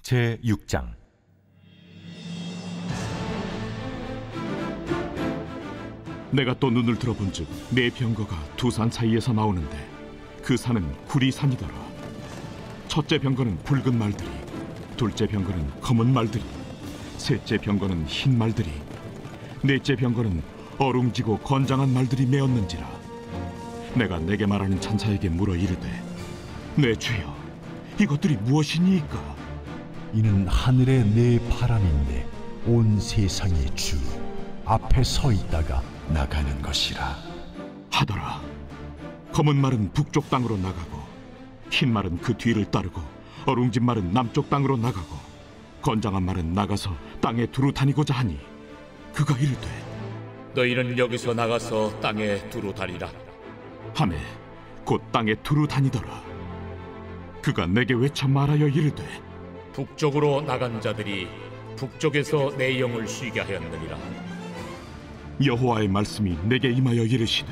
제6장. 내가 또 눈을 들어본즉 네 병거가 두 산 사이에서 나오는데 그 산은 구리산이더라. 첫째 병거는 붉은 말들이, 둘째 병거는 검은 말들이, 셋째 병거는 흰 말들이, 넷째 병거는 어룽지고 건장한 말들이 메었는지라. 내가 내게 말하는 천사에게 물어 이르되, 내 주여, 이것들이 무엇이니이까? 이는 하늘의 네 바람인데 온 세상의 주 앞에 서 있다가 나가는 것이라 하더라. 검은 말은 북쪽 땅으로 나가고, 흰 말은 그 뒤를 따르고, 어룽진 말은 남쪽 땅으로 나가고, 건장한 말은 나가서 땅에 두루 다니고자 하니, 그가 이르되, 너희는 여기서 나가서 땅에 두루 다니라 하매 곧 땅에 두루 다니더라. 그가 내게 외쳐 말하여 이르되, 북쪽으로 나간 자들이 북쪽에서 내 영을 쉬게 하였느니라. 여호와의 말씀이 내게 임하여 이르시되,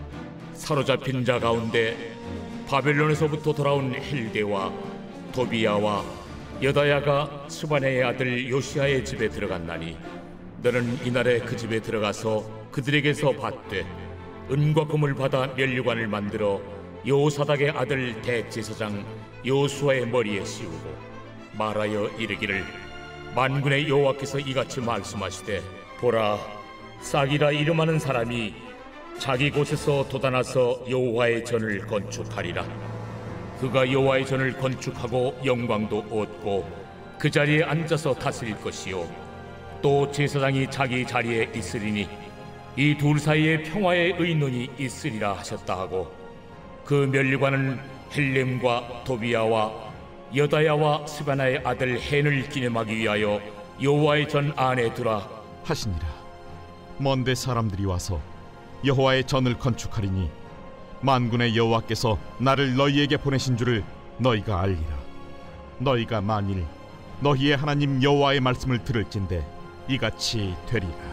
사로잡힌 자 가운데 바벨론에서부터 돌아온 헬데와 도비야와 여다야가 스바네의 아들 요시야의 집에 들어갔나니, 너는 이날에 그 집에 들어가서 그들에게서 받되 은과 금을 받아 면류관을 만들어 여호사닥의 아들 대제사장 여호수아의 머리에 씌우고 말하여 이르기를, 만군의 여호와께서 이같이 말씀하시되, 보라, 싹이라 이름하는 사람이 자기 곳에서 돋아나서 여호와의 전을 건축하리라. 그가 여호와의 전을 건축하고 영광도 얻고 그 자리에 앉아서 다스릴 것이요, 또 제사장이 자기 자리에 있으리니 이 둘 사이에 평화의 의논이 있으리라 하셨다 하고, 그 면류관은 헬렘과 도비야와 여다야와 스바나의 아들 헨을 기념하기 위하여 여호와의 전 안에 두라 하시니라. 먼데 사람들이 와서 여호와의 전을 건축하리니 만군의 여호와께서 나를 너희에게 보내신 줄을 너희가 알리라. 너희가 만일 너희의 하나님 여호와의 말씀을 들을진대 이같이 되리라.